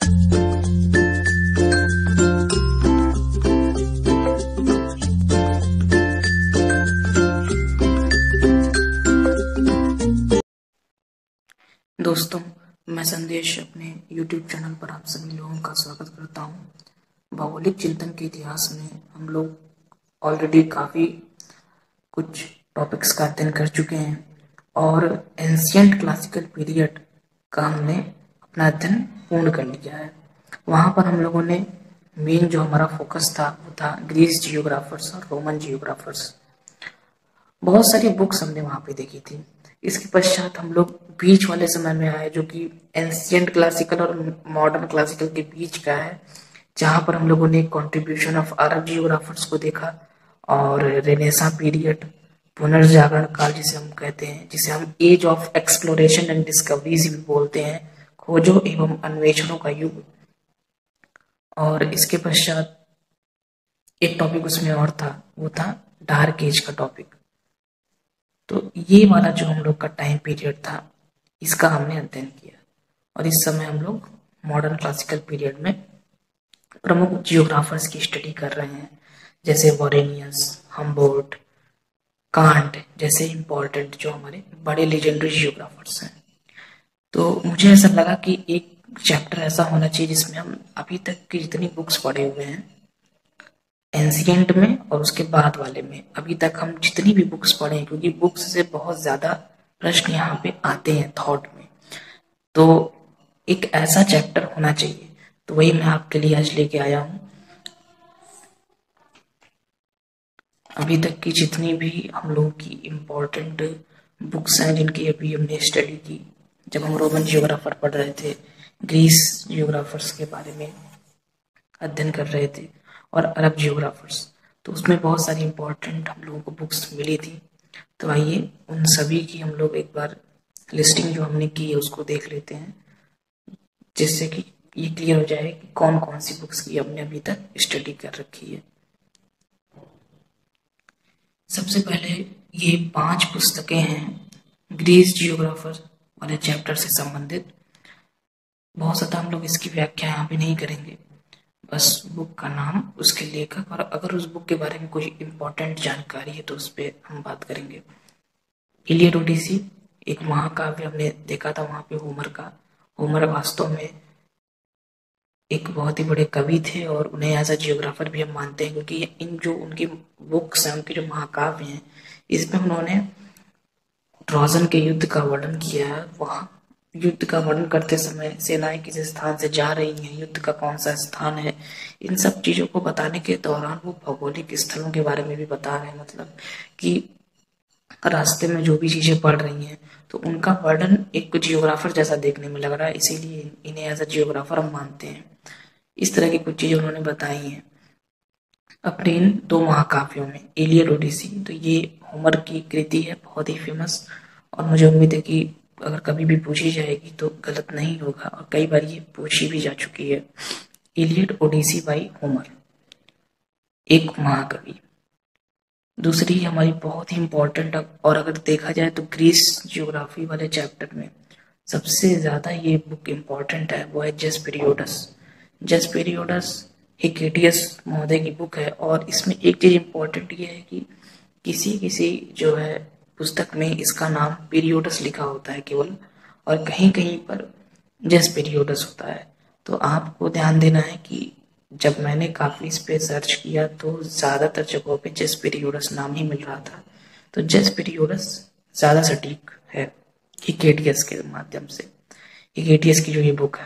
दोस्तों, मैं संदेश अपने YouTube चैनल पर आप सभी लोगों का स्वागत करता हूं। भौगोलिक चिंतन के इतिहास में हम लोग ऑलरेडी काफ़ी कुछ टॉपिक्स का अध्ययन कर चुके हैं और एंशियंट क्लासिकल पीरियड का हमने अपना अध्ययन पूर्ण कर लिया है। वहाँ पर हम लोगों ने मेन जो हमारा फोकस था वो था ग्रीस जियोग्राफर्स और रोमन जियोग्राफर्स। बहुत सारी बुक्स हमने वहाँ पे देखी थी। इसके पश्चात हम लोग बीच वाले समय में आए जो कि एंशियंट क्लासिकल और मॉडर्न क्लासिकल के बीच का है, जहाँ पर हम लोगों ने कंट्रीब्यूशन ऑफ अरब जियोग्राफर्स को देखा और रेनेसा पीरियड, पुनर्जागरण काल जिसे हम कहते हैं, जिसे हम age of exploration and discoveries भी बोलते हैं, खोजों एवं अन्वेषणों का युग। और इसके पश्चात एक टॉपिक उसमें और था, वो था डार्क एज का टॉपिक। तो ये वाला जो हम लोग का टाइम पीरियड था, इसका हमने अध्ययन किया और इस समय हम लोग मॉडर्न क्लासिकल पीरियड में प्रमुख जियोग्राफर्स की स्टडी कर रहे हैं, जैसे वॉरेनियस, हम्बोल्ट, कांट जैसे इम्पोर्टेंट जो हमारे बड़े लेजेंडरी जियोग्राफर्स हैं। तो मुझे ऐसा लगा कि एक चैप्टर ऐसा होना चाहिए जिसमें हम अभी तक की जितनी बुक्स पढ़े हुए हैं एंशिएंट में और उसके बाद वाले में, अभी तक हम जितनी भी बुक्स पढ़े हैं, क्योंकि बुक्स से बहुत ज़्यादा प्रश्न यहाँ पे आते हैं थॉट में, तो एक ऐसा चैप्टर होना चाहिए। तो वही मैं आपके लिए आज लेके आया हूँ। अभी तक की जितनी भी हम लोगों की इम्पोर्टेंट बुक्स हैं जिनकी अभी हमने स्टडी की, जब हम रोमन जियोग्राफर पढ़ रहे थे, ग्रीस जियोग्राफर्स के बारे में अध्ययन कर रहे थे और अरब जियोग्राफर्स, तो उसमें बहुत सारी इम्पोर्टेंट हम लोगों को बुक्स मिली थी। तो आइए उन सभी की हम लोग एक बार लिस्टिंग जो हमने की है उसको देख लेते हैं, जिससे कि ये क्लियर हो जाए कि कौन कौन सी बुक्स की हमने अभी तक स्टडी कर रखी है। सबसे पहले ये 5 पुस्तकें हैं ग्रीस जियोग्राफर वाले चैप्टर से संबंधित। बहुत ज़्यादा हम लोग इसकी व्याख्या यहाँ पे नहीं करेंगे, बस बुक का नाम, उसके लेखक और अगर उस बुक के बारे में कोई इम्पोर्टेंट जानकारी है तो उस पर हम बात करेंगे। इलियड ओडिसी एक महाकाव्य हमने देखा था वहाँ पे होमर का। होमर वास्तव में एक बहुत ही बड़े कवि थे और उन्हें एज अ जियोग्राफर भी हम मानते हैं, क्योंकि इन जो उनकी बुक्स हैं, उनके जो महाकाव्य हैं, इसमें उन्होंने ट्रोजन के युद्ध का वर्णन किया है। वहाँ युद्ध का वर्णन करते समय सेनाएं किस स्थान से जा रही हैं, युद्ध का कौन सा स्थान है, इन सब चीज़ों को बताने के दौरान वो भौगोलिक स्थलों के बारे में भी बता रहे हैं, मतलब कि रास्ते में जो भी चीज़ें पड़ रही हैं तो उनका वर्णन एक जियोग्राफर जैसा देखने में लग रहा है, इसीलिए इन्हें एज अ जियोग्राफर हम मानते हैं। इस तरह की कुछ चीज़ें उन्होंने बताई हैं अपने इन 2 महाकाव्यों में, इलियड ओडिसी। तो ये होमर की कृति है, बहुत ही फेमस, और मुझे उम्मीद है कि अगर कभी भी पूछी जाएगी तो गलत नहीं होगा, और कई बार ये पूछी भी जा चुकी है। इलियड ओडिसी बाई होमर, एक महाकवि। दूसरी हमारी बहुत ही इम्पोर्टेंट, और अगर देखा जाए तो ग्रीस जियोग्राफी वाले चैप्टर में सबसे ज़्यादा ये बुक इम्पोर्टेंट है, वो है जेस्पेरियोडस। जेस्पेरियोडस हिकेटियस महोदय की बुक है, और इसमें एक चीज़ इम्पोर्टेंट ये है कि किसी किसी जो है पुस्तक में इसका नाम पीरियोडस लिखा होता है केवल, और कहीं कहीं पर जेस्पेरियोडस होता है। तो आपको ध्यान देना है कि जब मैंने काफ़ी इस पे सर्च किया तो ज़्यादातर जगहों पे जेस्पेरियोडस नाम ही मिल रहा था, तो जेस्पेरियोडस ज़्यादा सटीक है हिकेटियस के माध्यम से, हिकेटियस की जो ये बुक है।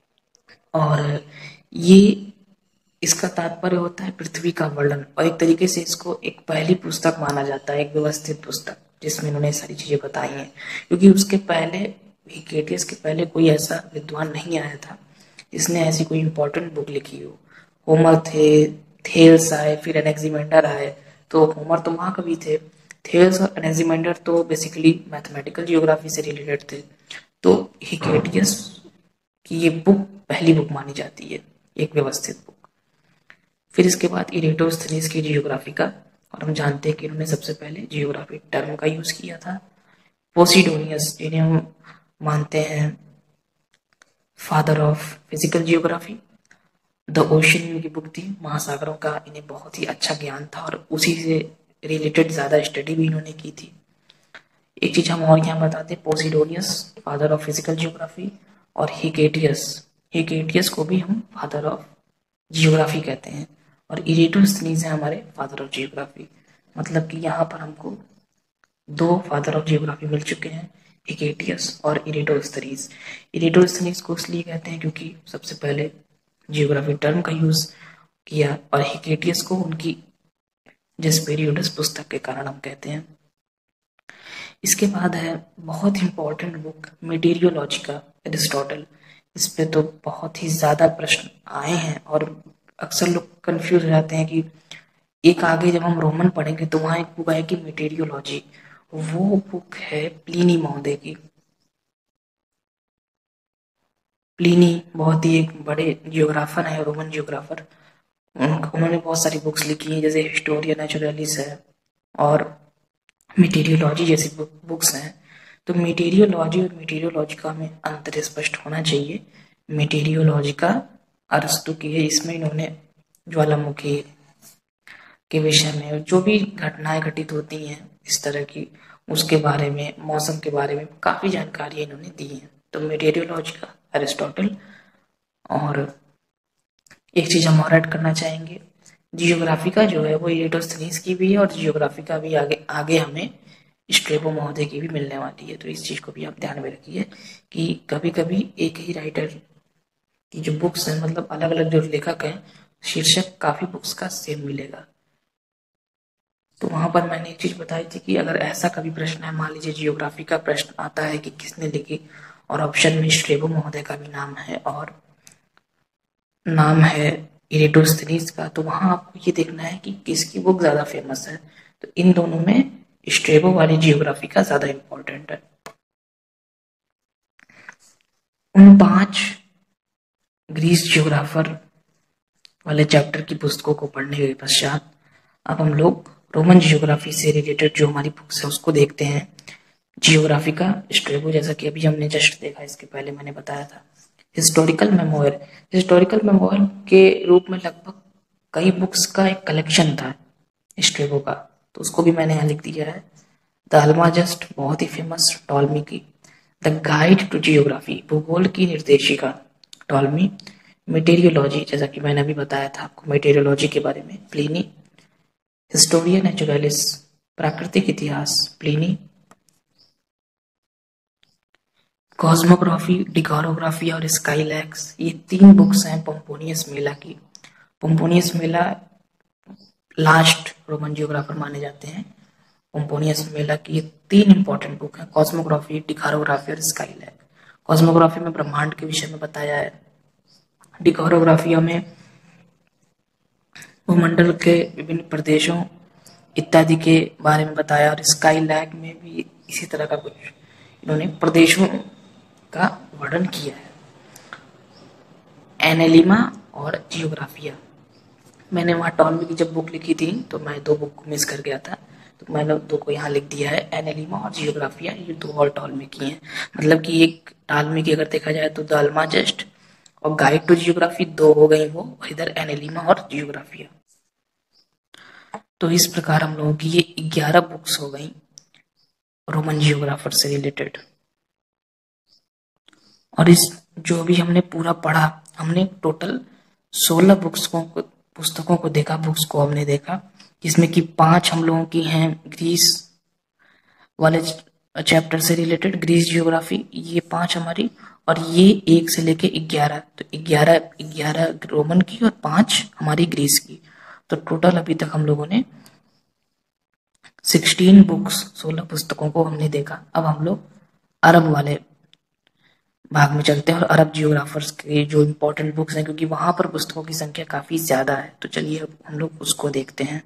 और ये इसका तात्पर्य होता है पृथ्वी का वर्णन, और एक तरीके से इसको एक पहली पुस्तक माना जाता है, एक व्यवस्थित पुस्तक जिसमें इन्होंने सारी चीज़ें बताई हैं, क्योंकि उसके पहले हिकेटियस के पहले कोई ऐसा विद्वान नहीं आया था जिसने ऐसी कोई इम्पोर्टेंट बुक लिखी हो। होमर थे, थेल्स आए, फिर एनेक्सिमेंडर आए, तो होमर तो महाकवि थे, थेल्स और एनेक्सिमेंडर तो बेसिकली मैथमेटिकल जियोग्राफी से रिलेटेड थे। तो हिकेटियस की ये बुक पहली बुक मानी जाती है, एक व्यवस्थित बुक। फिर इसके बाद इरेटोस्थनीज की जियोग्राफी का, और हम जानते हैं कि उन्होंने सबसे पहले जियोग्राफिक टर्म का यूज़ किया था। पोसिडोनियस जिन्हें हम मानते हैं father of physical geography. The ocean की बुक थी, महासागरों का इन्हें बहुत ही अच्छा ज्ञान था और उसी से रिलेटेड ज़्यादा स्टडी भी इन्होंने की थी। एक चीज़ हम और यहाँ बताते हैं, Posidonius father of physical geography, और हिकेटियस, हिकेटियस को भी हम फादर ऑफ जियोग्राफी कहते हैं, और इरेटोस्थनीज है हमारे फादर ऑफ जियोग्राफी। मतलब कि यहाँ पर हमको दो फादर ऑफ जियोग्राफी मिल चुके हैं, हिकेटियस और इरेटोस्थनीज। इरेटोस्थनीज को इसलिए कहते हैं क्योंकि सबसे पहले जियोग्राफी टर्म का यूज किया, और हिकेटियस को उनकी जेस्पेरियोडस पुस्तक के कारण हम कहते हैं। इसके बाद है बहुत इंपॉर्टेंट बुक मेटीरियोलॉजी का, एरिस्टोटल। इस पे तो बहुत ही ज़्यादा प्रश्न आए हैं और अक्सर लोग कंफ्यूज हो जाते हैं कि एक आगे जब हम रोमन पढ़ेंगे तो वहाँ एक बुक आएगी मेटीरियोलॉजी, वो बुक है प्लिनी महोदय की। प्लिनी बहुत ही एक बड़े जियोग्राफर है, रोमन जियोग्राफर। उन्होंने बहुत सारी बुक्स लिखी हैं, जैसे हिस्टोरिया नेचुरलिस है और मटेरियोलॉजी जैसी बुक्स हैं। तो मटेरियोलॉजी और मटेरियोलॉजी का हमें अंतर स्पष्ट होना चाहिए। मटेरियोलॉजी का अरस्तु की है, इसमें इन्होंने ज्वालामुखी के विषय में जो भी घटनाएं घटित होती हैं इस तरह की, उसके बारे में, मौसम के बारे में काफ़ी जानकारी इन्होंने दी है। तो मटेरियोलॉजी का अरिस्टोटल। और एक चीज़ हम और ऐड करना चाहेंगे, जियोग्राफी का जो है वो इरेटोस्थनीज की भी है और जियोग्राफी का भी आगे आगे हमें स्ट्रेबो महोदय की भी मिलने वाली है। तो इस चीज़ को भी आप ध्यान में रखिए कि कभी कभी एक ही राइटर की जो बुक्स हैं, मतलब अलग अलग जो लेखक हैं, शीर्षक काफ़ी बुक्स का सेम मिलेगा। तो वहाँ पर मैंने एक चीज़ बताई थी कि अगर ऐसा कभी प्रश्न है, मान लीजिए जियोग्राफी का प्रश्न आता है कि किसने लिखी, और ऑप्शन में स्ट्रेबो महोदय का भी नाम है और नाम है इरेटोस्थनीज का, तो वहाँ आपको ये देखना है कि किसकी बुक ज़्यादा फेमस है। तो इन दोनों में स्ट्रेबो वाली जियोग्राफी का ज़्यादा इम्पोर्टेंट है। उन 5 ग्रीस जियोग्राफर वाले चैप्टर की पुस्तकों को पढ़ने के पश्चात अब हम लोग रोमन जियोग्राफी से रिलेटेड जो हमारी बुक्स है उसको देखते हैं। जियोग्राफी का स्ट्रेबो, जैसा कि अभी हमने जस्ट देखा, इसके पहले मैंने बताया था। हिस्टोरिकल मेमोयर, हिस्टोरिकल मेमोयर के रूप में लगभग कई बुक्स का एक कलेक्शन था स्ट्रेबो का, तो उसको भी मैंने यहाँ लिख दिया है। द अल्माजस्ट, बहुत ही फेमस, टॉलमी की। द गाइड टू जियोग्राफी, भूगोल की निर्देशिका, टॉलमी। मेटेरियोलॉजी, जैसा कि मैंने अभी बताया था आपको मेटेरियोलॉजी के बारे में, प्लिनी। हिस्टोरिया नेचुरलिस, प्राकृतिक इतिहास, प्लिनी। कॉस्मोग्राफी, डिकोरोग्राफी और स्काईलैक्स, ये 3 बुक्स हैं पोम्पोनियस मेला की। Pomponius Mela last Roman geographer माने जाते हैं। पोम्पोनियस मेला की ये 3 इंपॉर्टेंट बुक है, कॉस्मोग्राफी, डिकोरोग्राफी और स्काईलैक। कॉस्मोग्राफी में ब्रह्मांड के विषय में बताया है, डिकोरोग्राफी में भूमंडल के विभिन्न प्रदेशों इत्यादि के बारे में बताया, और स्काईलैक में भी इसी तरह का कुछ इन्होंने प्रदेशों का वर्णन किया है। एनालिमा और जियोग्राफिया, मैंने वहाँ टॉलमी की जब बुक लिखी थी तो मैं 2 बुक को मिस कर गया था, तो मैंने 2 को यहाँ लिख दिया है, एनालिमा और जियोग्राफिया। ये 2 और टॉलमी की हैं, मतलब कि एक टॉलमी की अगर देखा जाए तो द अल्माजस्ट और गाइड टू जियोग्राफी 2 हो गई वो, और इधर एनालिमा और जियोग्राफिया। तो इस प्रकार हम लोगों की ये 11 बुक्स हो गई रोमन जियोग्राफर से रिलेटेड। और इस जो भी हमने पूरा पढ़ा, हमने टोटल 16 पुस्तकों को देखा, बुक्स को हमने देखा, जिसमें कि 5 हम लोगों की हैं ग्रीस वाले चैप्टर से रिलेटेड, ग्रीस जियोग्राफी, ये 5 हमारी, और ये 1 से लेके 11, तो 11 रोमन की और 5 हमारी ग्रीस की। तो टोटल अभी तक हम लोगों ने 16 बुक्स, 16 पुस्तकों को हमने देखा। अब हम लोग अरब वाले भाग में चलते हैं और अरब जियोग्राफर्स के जो इम्पोर्टेंट बुक्स हैं, क्योंकि वहां पर पुस्तकों की संख्या काफी ज्यादा है, तो चलिए अब हम लोग उसको देखते हैं।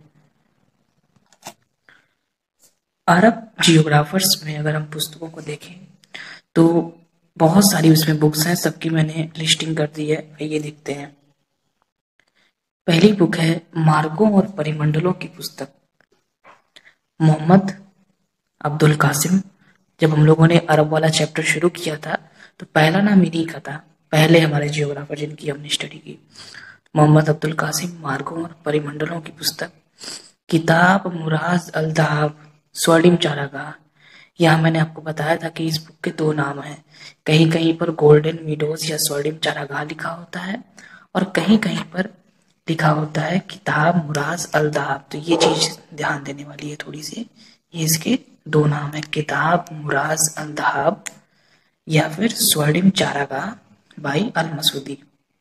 अरब जियोग्राफर्स में अगर हम पुस्तकों को देखें तो बहुत सारी उसमें बुक्स हैं, सबकी मैंने लिस्टिंग कर दी है, आइए देखते हैं। पहली बुक है मार्गों और परिमंडलों की पुस्तक, मोहम्मद अब्दुल कासिम। जब हम लोगों ने अरब वाला चैप्टर शुरू किया था तो पहला नाम इन्हीं का था, पहले हमारे जियोग्राफर जिनकी हमने स्टडी की, मोहम्मद अब्दुल कासिम, मार्गों और परिमंडलों की पुस्तक, किताब मुराज अल दहाब, स्वर्णिम चारागाह। यहाँ मैंने आपको बताया था कि इस बुक के दो नाम हैं, कहीं कहीं पर गोल्डन मीडोज या स्वर्णिम चारागाह लिखा होता है और कहीं कहीं पर लिखा होता है किताब मुराज अल दहाब। तो ये चीज ध्यान देने वाली है थोड़ी सी, ये इसके दो नाम है, किताब मुराज अल दहाब या फिर स्वर्णिम चारागाह बाई अल मसूदी।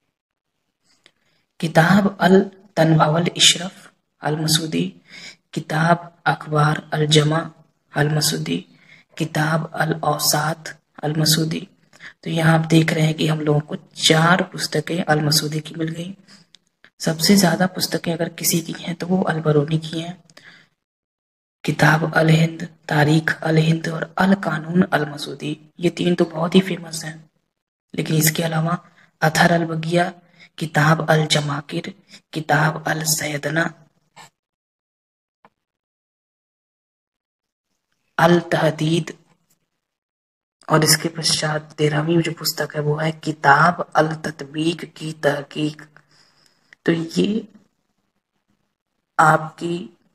किताब अल तनवावल इशरफ अल मसूदी, किताब अखबार अल जमा अल मसूदी, किताब अल औसात अल मसूदी। तो यहाँ आप देख रहे हैं कि हम लोगों को 4 पुस्तकें अल मसूदी की मिल गई। सबसे ज्यादा पुस्तकें अगर किसी की हैं तो वो अल बरूनी की हैं। किताब अल हिंद, तारीख अल हिंद और अल कानून अल मसूदी, ये 3 तो बहुत ही फेमस हैं। लेकिन इसके अलावा अथर अल बगिया, किताब अल जमाकिर, किताब अल सैदना, अल तहदीद और इसके पश्चात 13वीं जो पुस्तक है वो है किताब अल तत्बीक की तहकीक। तो ये आपकी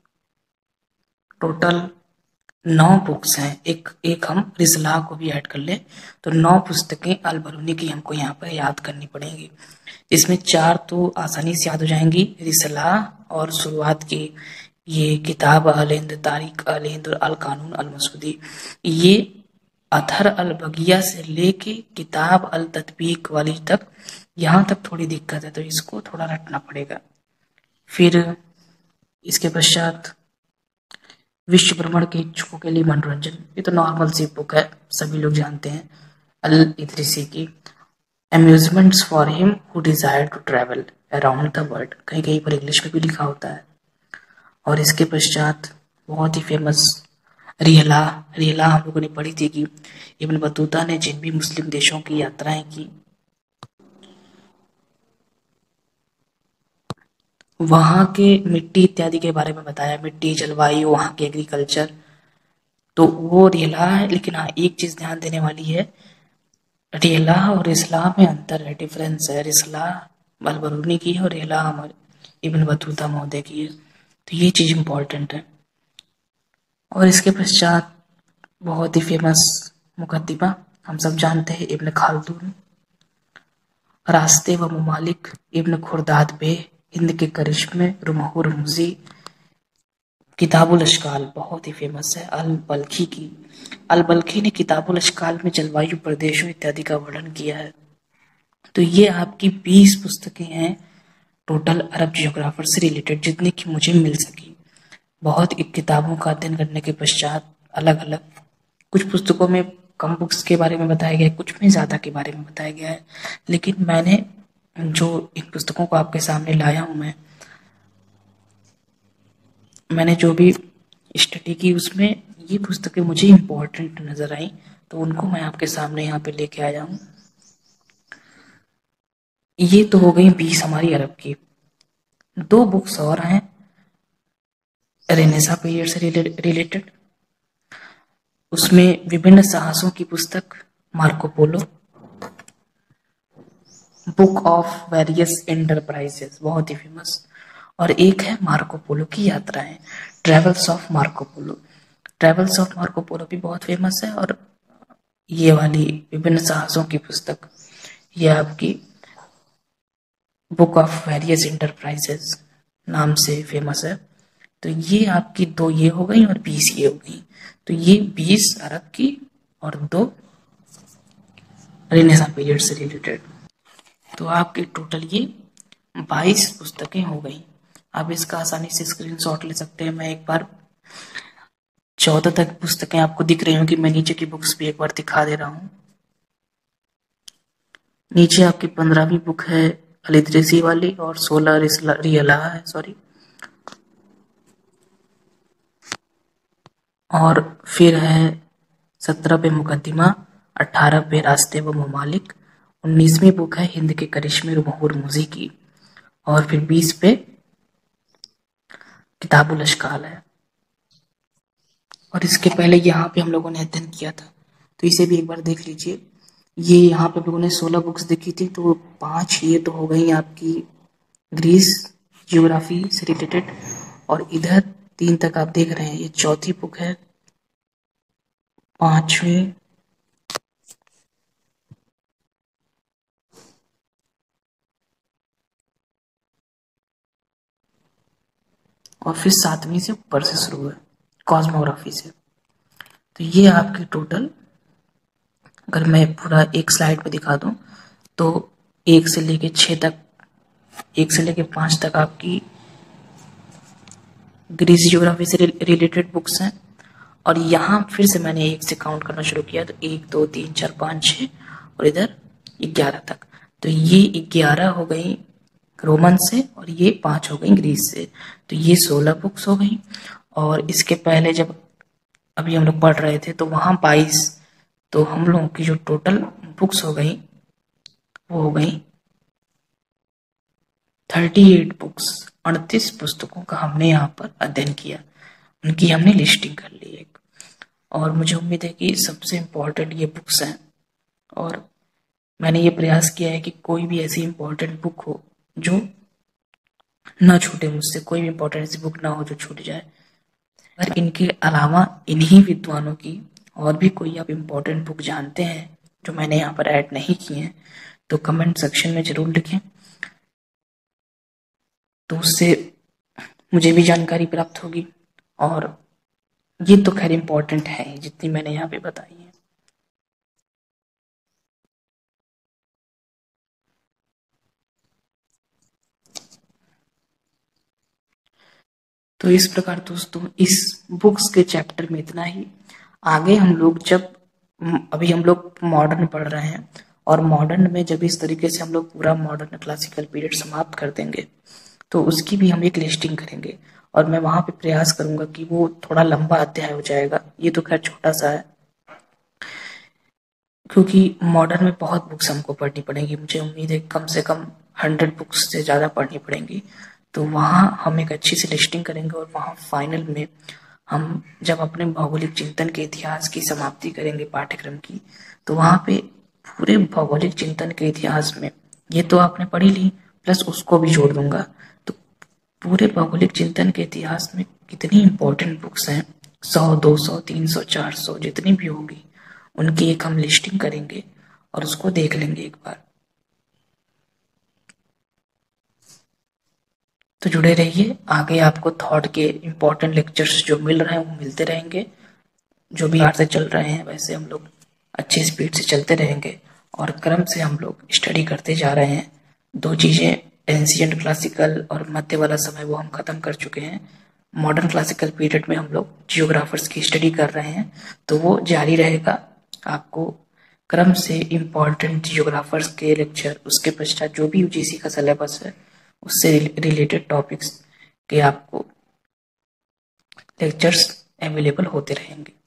टोटल 9 बुक्स हैं। एक हम रिसला को भी ऐड कर ले तो 9 पुस्तकें अल बरूनी की हमको यहाँ पर याद करनी पड़ेंगी। इसमें 4 तो आसानी से याद हो जाएंगी, रिसला और शुरुआत की ये किताब अल हिंद, तारीख अल हिंद और अल कानून अल मसूदी। ये अथर अल बगिया से लेके किताब अल तत्बीक वाली तक, यहाँ तक थोड़ी दिक्कत है तो इसको थोड़ा रटना पड़ेगा। फिर इसके पश्चात विश्व भ्रमण के इच्छुकों के लिए मनोरंजन, ये तो नॉर्मल सी बुक है, सभी लोग जानते हैं, अल इदरीसी की। Amusements for him who desire to travel around the world, कहीं कहीं पर इंग्लिश में भी लिखा होता है। और इसके पश्चात बहुत ही फेमस रिहला। रिहला हम लोगों ने पढ़ी थी कि इब्न बतूता ने जिन भी मुस्लिम देशों की यात्राएं की वहां के मिट्टी इत्यादि के बारे में बताया, मिट्टी, जलवायु, वहां के एग्रीकल्चर, तो वो रिहला है। लेकिन हाँ, एक चीज ध्यान देने वाली है, रिहला और रिसला में अंतर है, डिफरेंस है। रिसला अल बरूनी की है और रिहला हमारे इब्न बतूता महोदय की है, तो ये चीज इंपॉर्टेंट है। और इसके पश्चात बहुत ही फेमस मुकद्दिमा हम सब जानते हैं, इब्न खालदून, रास्ते व ममालिक, इब्न खुर्दाद बे, हिंद के करिश्मे, रुमहुर मुजी, किताबुल अशकाल बहुत ही फेमस है अल बल्खी की। अल बल्खी ने किताबुल अशकाल में जलवायु, प्रदेशों इत्यादि का वर्णन किया है। तो ये आपकी 20 पुस्तकें हैं टोटल अरब जियोग्राफर से रिलेटेड, जितनी की मुझे मिल सकी। बहुत किताबों का अध्ययन करने के पश्चात अलग अलग, कुछ पुस्तकों में कम बुक्स के बारे में बताया गया है, कुछ में ज़्यादा के बारे में बताया गया है। लेकिन मैंने जो इन पुस्तकों को आपके सामने लाया हूँ, मैंने जो भी स्टडी की उसमें ये पुस्तकें मुझे इम्पोर्टेंट नज़र आई, तो उनको मैं आपके सामने यहाँ पे लेके आया हूँ। ये तो हो गई 20 हमारी अरब की। 2 बुक्स और हैं रेनेसा पीरियड से रिलेटेड, उसमें विभिन्न साहसों की पुस्तक Marco Polo, book of various enterprises बहुत ही फेमस, और एक है मार्को पोलो की यात्राएं, travels of Marco Polo. Travels of Marco Polo भी बहुत फेमस है, और ये वाली विभिन्न साहसों की पुस्तक ये आपकी बुक ऑफ वेरियस एंटरप्राइजेस नाम से फेमस है। तो ये आपकी 2 ये हो गई और 20 ये हो गई। तो ये 20 अरब की और 2 रेनेसां पीरियड से रिलेटेड। तो आपके टोटल ये 22 पुस्तकें हो गई। आप इसका आसानी से स्क्रीनशॉट ले सकते हैं। मैं एक बार 14 तक पुस्तकें आपको दिख रही होंगी, मैं नीचे की बुक्स भी एक बार दिखा दे रहा हूँ। नीचे आपकी 15वीं बुक है अल इदरीसी वाली और 16 रियला है, सॉरी। और फिर है 17 पे मुकद्दिमा, 18 पे रास्ते व ममालिक, 19वीं बुक है हिंद के करिश्मे रुमहुर मुजी की, और फिर 20 पे किताबुल अशकाल है। और इसके पहले यहाँ पे हम लोगों ने अध्ययन किया था, तो इसे भी एक बार देख लीजिए। ये यहाँ पे लोगों ने 16 बुक्स देखी थी, तो 5 ये तो हो गई आपकी ग्रीस जियोग्राफी से रिलेटेड, और इधर 3 तक आप देख रहे हैं, ये चौथी बुक है, 5वीं, और फिर 7वीं से ऊपर से शुरू है कॉस्मोग्राफी से। तो ये आपकी टोटल, अगर मैं पूरा एक स्लाइड पे दिखा दूं तो 1 से लेके 6 तक, 1 से लेके 5 तक आपकी ग्रीस जियोग्राफी से रिलेटेड बुक्स हैं। और यहाँ फिर से मैंने 1 से काउंट करना शुरू किया, तो 1 2 3 4 5 6 और इधर 11 तक। तो ये 11 हो गई रोमन से और ये 5 हो गई ग्रीस से। तो ये 16 बुक्स हो गई। और इसके पहले जब अभी हम लोग पढ़ रहे थे तो वहाँ 22, तो हम लोगों की जो टोटल बुक्स हो गई वो हो गई 38 बुक्स। 38 पुस्तकों का हमने यहाँ पर अध्ययन किया, उनकी हमने लिस्टिंग कर ली एक। और मुझे उम्मीद है कि सबसे इम्पोर्टेंट ये बुक्स हैं, और मैंने ये प्रयास किया है कि कोई भी ऐसी इम्पोर्टेंट बुक हो जो ना छूटे मुझसे, कोई भी इम्पोर्टेंट ऐसी बुक ना हो जो छूट जाए। अगर इनके अलावा इन्हीं विद्वानों की और भी कोई आप इम्पोर्टेंट बुक जानते हैं जो मैंने यहाँ पर ऐड नहीं की हैं, तो कमेंट सेक्शन में ज़रूर लिखें, तो उससे मुझे भी जानकारी प्राप्त होगी। और ये तो खैर इम्पोर्टेंट है जितनी मैंने यहाँ पे बताई है। तो इस प्रकार दोस्तों इस बुक्स के चैप्टर में इतना ही। आगे हम लोग जब अभी हम लोग मॉडर्न पढ़ रहे हैं, और मॉडर्न में जब इस तरीके से हम लोग पूरा मॉडर्न क्लासिकल पीरियड समाप्त कर देंगे तो उसकी भी हम एक लिस्टिंग करेंगे, और मैं वहाँ पे प्रयास करूँगा कि वो थोड़ा लंबा अध्याय हो जाएगा। ये तो खैर छोटा सा है, क्योंकि मॉडर्न में बहुत बुक्स हमको पढ़नी पड़ेंगी। मुझे उम्मीद है कम से कम 100 बुक्स से ज़्यादा पढ़नी पड़ेंगी। तो वहाँ हम एक अच्छी सी लिस्टिंग करेंगे, और वहाँ फाइनल में हम जब अपने भौगोलिक चिंतन के इतिहास की समाप्ति करेंगे पाठ्यक्रम की, तो वहाँ पे पूरे भौगोलिक चिंतन के इतिहास में ये तो आपने पढ़ी ली, प्लस उसको भी जोड़ दूंगा। तो पूरे भौगोलिक चिंतन के इतिहास में कितनी इंपॉर्टेंट बुक्स हैं, 100 200 300 400 जितनी भी होगी, उनकी एक हम लिस्टिंग करेंगे और उसको देख लेंगे एक बार। तो जुड़े रहिए, आगे आपको थॉट के इम्पोर्टेंट लेक्चर्स जो मिल रहे हैं वो मिलते रहेंगे। जो भी आर्ट से चल रहे हैं वैसे हम लोग अच्छी स्पीड से चलते रहेंगे, और क्रम से हम लोग स्टडी करते जा रहे हैं। 2 चीज़ें, एंशिएंट क्लासिकल और मध्य वाला समय, वो हम ख़त्म कर चुके हैं। मॉडर्न क्लासिकल पीरियड में हम लोग जियोग्राफर्स की स्टडी कर रहे हैं, तो वो जारी रहेगा। आपको क्रम से इम्पॉर्टेंट जियोग्राफर्स के लेक्चर, उसके पश्चात जो भी यूजीसी का सिलेबस है उससे रिलेटेड टॉपिक्स के आपको लेक्चर्स अवेलेबल होते रहेंगे।